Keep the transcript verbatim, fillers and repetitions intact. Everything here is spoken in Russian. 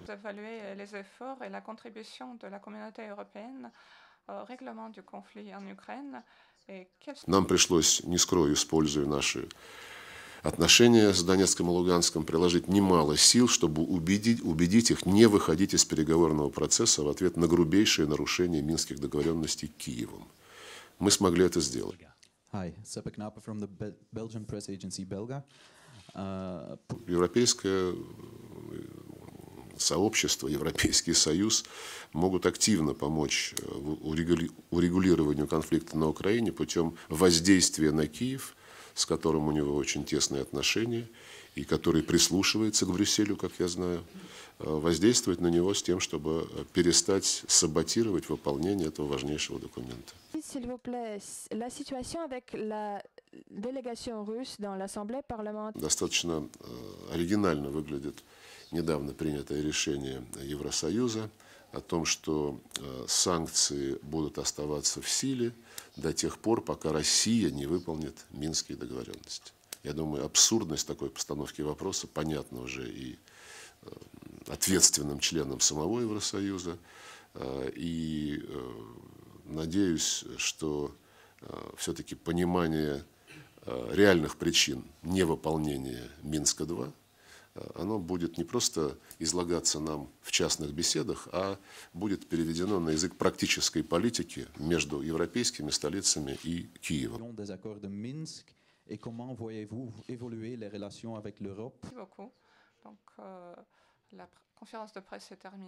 Évaluer les efforts et la contribution de la communauté européenne au règlement du conflit en Ukraine. Et quels... Нам пришлось, не скрою, используя наши отношения с Донецком и Луганском, приложить немало сил, чтобы убедить, убедить их не выходить из переговорного процесса в ответ на грубейшие нарушения минских договоренностей Киевом. Мы смогли это сделать. Hi, Seppe Knape from the Be Belgian press agency Belga. Uh, Европейское сообщество, Европейский Союз могут активно помочь урегулированию конфликта на Украине путем воздействия на Киев, с которым у него очень тесные отношения, и который прислушивается к Брюсселю, как я знаю, воздействовать на него с тем, чтобы перестать саботировать выполнение этого важнейшего документа. S'il vous plaît, la situation avec la délégation russe dans l'Assemblée parlementaire. Достаточно оригинально выглядит недавно принятое решение Евросоюза о том, что санкции будут оставаться в силе до тех пор, пока Россия не выполнит Минские договоренности. Я думаю, абсурдность такой постановки вопроса понятна уже и ответственным членам самого Евросоюза. И надеюсь, что все-таки понимание реальных причин невыполнения Минска-два, оно будет не просто излагаться нам в частных беседах, а будет переведено на язык практической политики между европейскими столицами и Киевом. Et comment voyez-vous évoluer les relations avec l'Europe? Merci beaucoup. Donc, euh, la conférence de presse est terminée.